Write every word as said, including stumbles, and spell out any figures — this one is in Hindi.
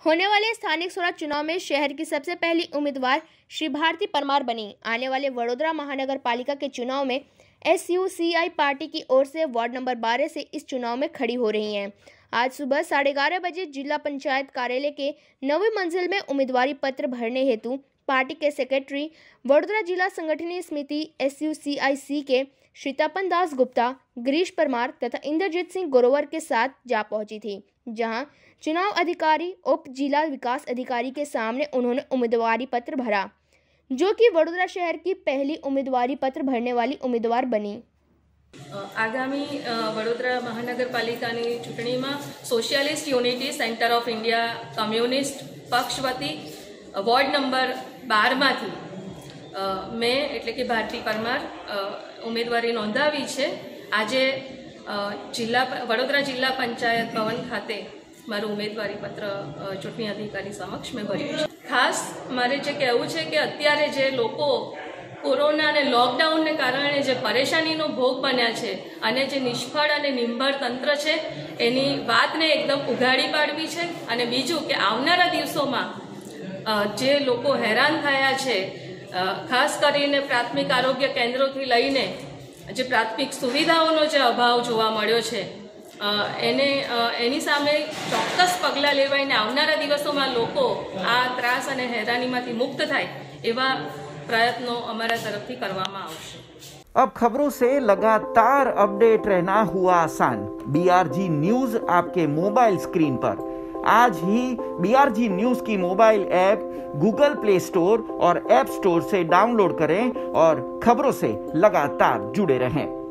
होने वाले स्थानिक स्वराज चुनाव में शहर की सबसे पहली उम्मीदवार श्री भारती परमार बनी। आने वाले वडोदरा महानगर पालिका के चुनाव में S U C I party की ओर से वार्ड नंबर बारह से इस चुनाव में खड़ी हो रही हैं। आज सुबह साढ़े ग्यारह बजे जिला पंचायत कार्यालय के नवी मंजिल में उम्मीदवारी पत्र भरने हेतु पार्टी के सेक्रेटरी वडोदरा जिला संगठनीय समिति एस यू सी आई सी के श्री तपन दास गुप्ता, गिरीश परमार तथा इंद्रजीत सिंह गोरोवर के साथ जा पहुंची थी, जहां चुनाव अधिकारी उप जिला विकास अधिकारी के सामने उन्होंने उम्मीदवारी पत्र भरा, जो कि वडोदरा शहर की पहली उम्मीदवारी पत्र भरने वाली उम्मीदवार बनी। आगामी वडोदरा महानगरपालिकाની ચૂંટણીમાં socialist unity centre of India communist પક્ષ વતી વોર્ડ નંબર બાર માંથી મેં એટલે કે ભારતી પરમાર ઉમેદવારી નોંધાવી છે। આજે જિલ્લા વડોદરા જિલ્લા પંચાયત ભવન ખાતે મારું ઉમેદવારી પત્ર ચૂંટણી અધિકારી સમક્ષ મેં ભર્યું છે। ખાસ મારે જે કહેવું છે કે અત્યારે જે લોકો કોરોના અને લોકડાઉનને કારણે જે પરેશાનીનો ભોગ બન્યા છે અને જે નિષ્ફળ અને નિંભર તંત્ર છે એની વાતને એકદમ ઉઘાડી પાડવી છે। અને બીજું કે આવનારા દિવસોમાં જે લોકો હેરાન થયા છે, ખાસ કરીને પ્રાથમિક આરોગ્ય કેન્દ્રોથી લઈને જે પ્રાથમિક સુવિધાઓનો જે અભાવ જોવા મળ્યો છે એને એની સામે ચોક્કસ પગલાં લેવાઈને આવનારા દિવસોમાં લોકો આ ત્રાસ અને હેરાનીમાંથી મુક્ત થાય એવા प्रयत्नों हमारा तरफ करवामा आवशे। अब खबरों से लगातार अपडेट रहना हुआ आसान। बी आर जी न्यूज आपके मोबाइल स्क्रीन पर। आज ही बी आर जी न्यूज की mobile app Google Play Store और ऐप स्टोर से डाउनलोड करें और खबरों से लगातार जुड़े रहें।